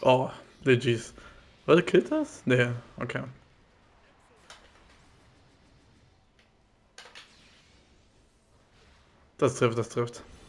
Oh, GG's. Warte, killt das? Nee, okay. Das trifft, das trifft.